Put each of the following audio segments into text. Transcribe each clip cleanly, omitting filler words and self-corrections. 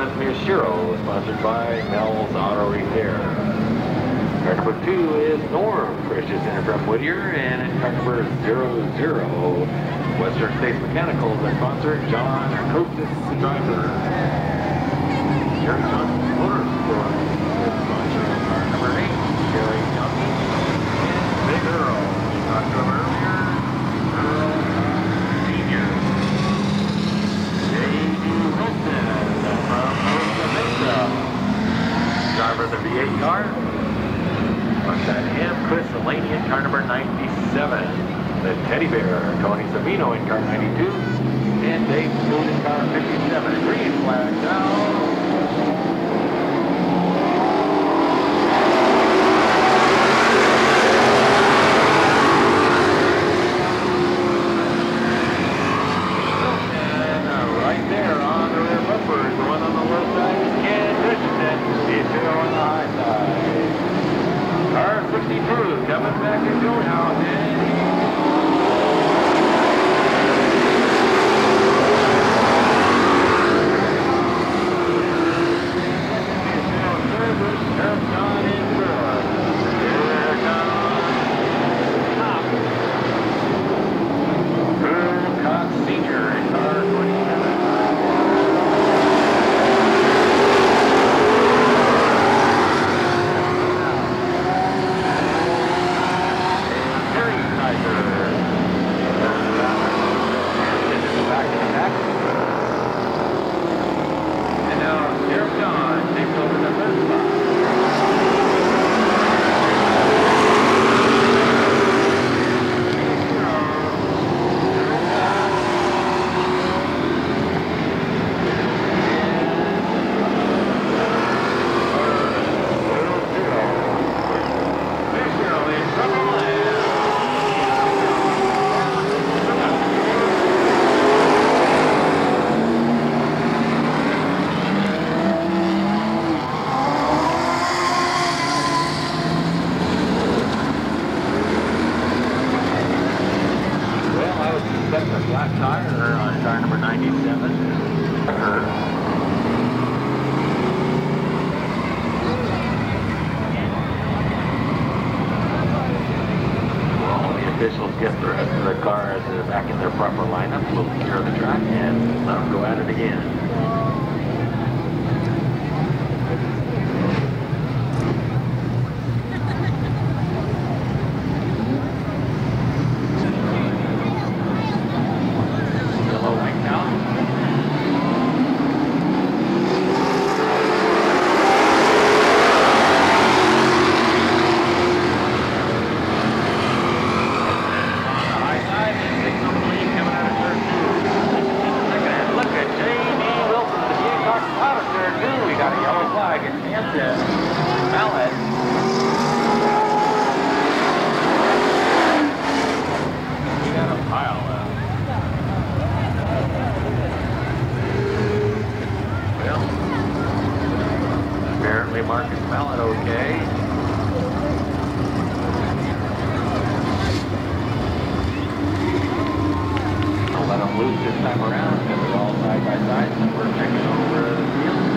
1, Miyashiro, sponsored by Mel's Auto Repair. Car number 2 is Norm Christian Center from Whittier, and in car number 00, Western States Mechanicals, their sponsor, John Coates, the driver. Jerry Johnson Motorsport is sponsoring car number 8, Jerry Johnson, and Big Earl. We talked to him earlier, Earl Senior. J.D. Wilson from Costa Mesa, driver of the V8 car. Alongside him, Chris Delaney in car number 97. The Teddy Bear, Tony Savino in car 92. And Dave Smoot in car 57. Green flag down. And right there on the rear bumper, the one on the left side is Ken Christensen. The 2 on the high side. Car 62 coming back to go now, and get the rest of the cars back in their proper lineup. We'll clear the track and let them go at it again. Marcus Mallet okay. I'll let them loose this time around because they're all side by side and we're checking over the field.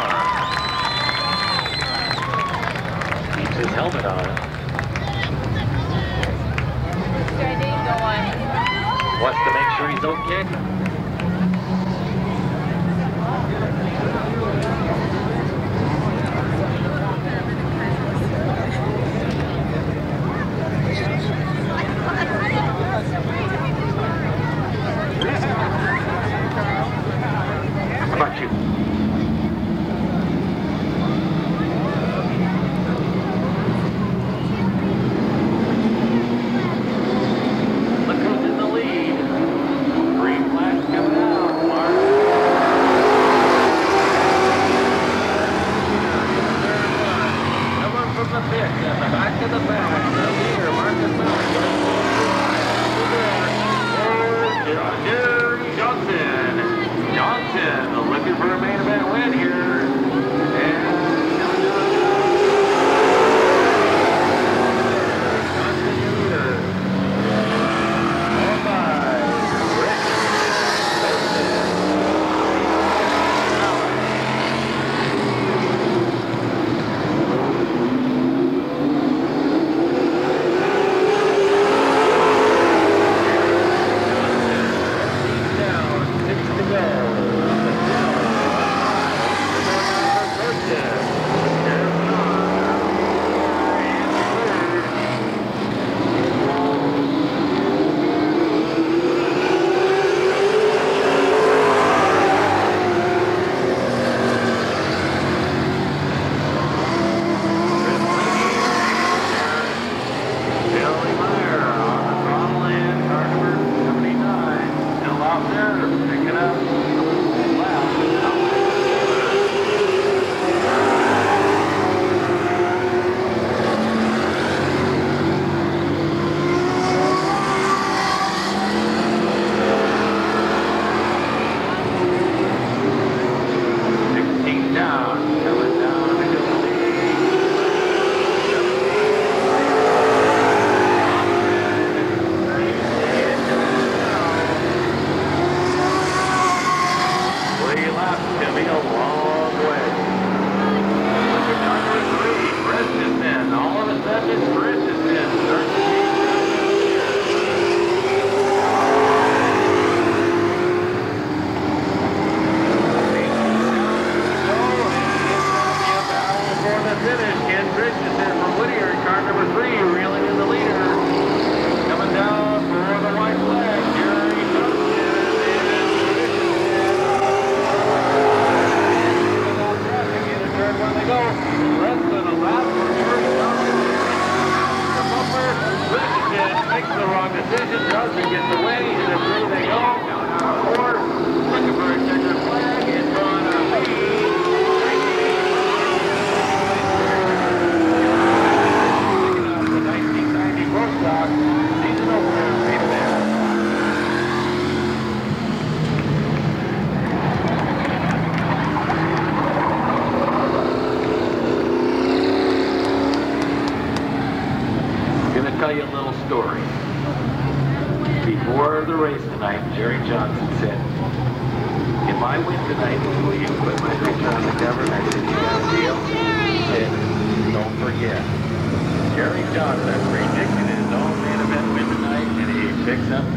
Keeps his helmet on. Wants to make sure he's okay. How about you? Look who's in the lead. Green flash coming out. Mark. Coming from the pit at the back of the pack. The leader, Marcus Miller. Jerry Johnson. Johnson looking for a main event win here. And Johnson, your leader. Followed by Rick down, 6 to go. Makes the wrong decision, Johnson gets away, and away they go. Down 4, looking for a checkered flag, it's drawn up. Picking up the 1990 Pro Stock season opener, main event. Gonna tell you a little story. Before the race tonight, Jerry Johnson said, if I win tonight, will you put my picture on the cover? And I said, you got a deal? He said, don't forget. Jerry Johnson predicted his own main event win tonight, and he picks up.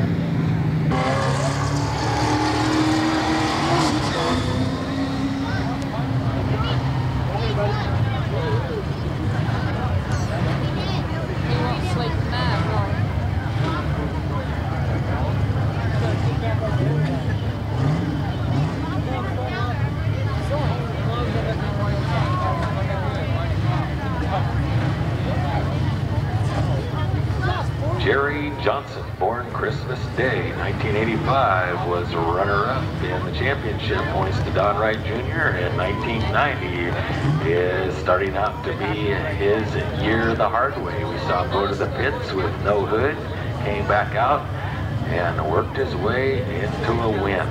Jerry Johnson, born Christmas Day, 1985, was a runner-up in the championship points to Don Wright Jr. in 1990 is starting out to be his year the hard way. We saw him go to the pits with no hood, came back out, and worked his way into a win.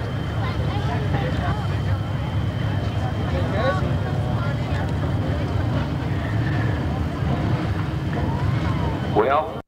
Well,